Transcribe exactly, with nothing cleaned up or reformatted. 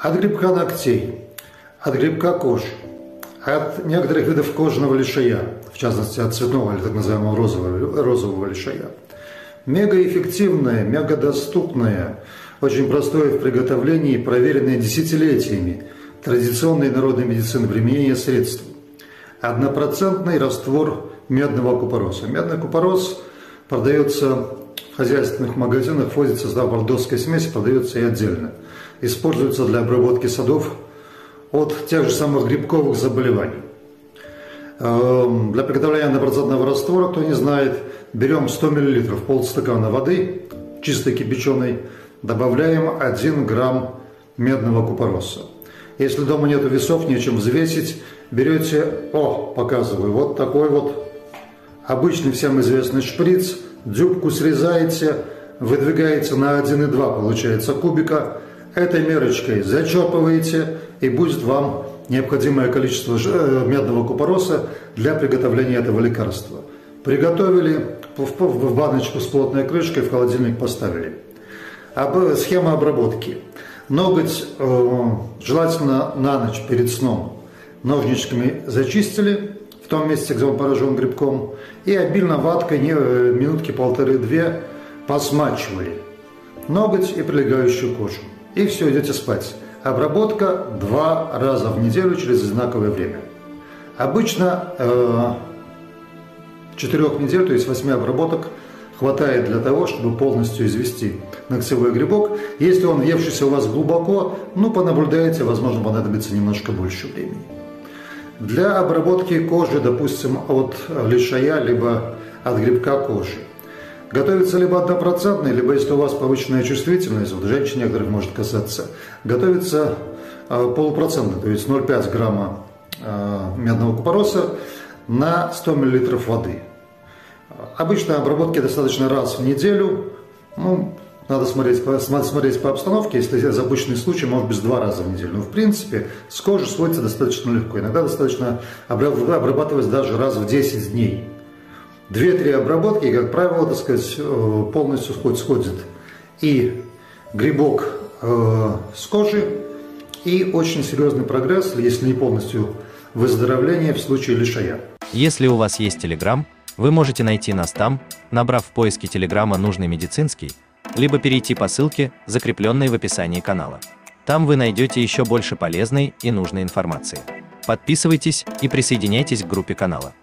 От грибка ногтей, от грибка кожи, от некоторых видов кожного лишая, в частности от цветного или так называемого розового, розового лишая. Мегаэффективное, мегадоступное, очень простое в приготовлении, проверенное десятилетиями традиционной народной медицины применения средств. Однопроцентный раствор медного купороса. Медный купорос продается в хозяйственных магазинах, входит в состав бордоской смеси, продается и отдельно. Используется для обработки садов от тех же самых грибковых заболеваний. Для приготовления однопроцентного раствора, кто не знает, берем сто миллилитров, полстакана воды, чистой кипяченой, добавляем один грамм медного купороса. Если дома нету весов, нечем взвесить, берете, о, показываю, вот такой вот обычный всем известный шприц, дюбку срезаете, выдвигаете на один и два, получается, кубика. Этой мерочкой зачерпываете, и будет вам необходимое количество медного купороса для приготовления этого лекарства. Приготовили, в баночку с плотной крышкой в холодильник поставили. Схема обработки. Ноготь э, желательно на ночь перед сном ножничками зачистили в том месте, где он поражен грибком, и обильно ваткой не, минутки полторы-две посмачивали ноготь и прилегающую кожу. И все, идете спать. Обработка два раза в неделю через одинаковое время. Обычно э, четырех недель, то есть восьми обработок, хватает для того, чтобы полностью извести ногтевой грибок. Если он въевшийся у вас глубоко, ну, понаблюдаете, возможно, понадобится немножко больше времени. Для обработки кожи, допустим, от лишая, либо от грибка кожи, готовится либо однопроцентный, либо, если у вас повышенная чувствительность, вот женщин некоторых может касаться, готовится полупроцентный, то есть ноль целых пять десятых грамма медного купороса на сто миллилитров воды. Обычно обработки достаточно раз в неделю, ну, надо смотреть по, смотреть по обстановке, если запущенный случай, может быть, два раза в неделю. Но, в принципе, с кожи сводится достаточно легко. Иногда достаточно обрабатывать даже раз в десять дней. Две-три обработки, как правило, так сказать, полностью сходит и грибок с кожи, и очень серьезный прогресс, если не полностью выздоровление в случае лишая. Если у вас есть Telegram, вы можете найти нас там, набрав в поиске Телеграма нужный медицинский, либо перейти по ссылке, закрепленной в описании канала. Там вы найдете еще больше полезной и нужной информации. Подписывайтесь и присоединяйтесь к группе канала.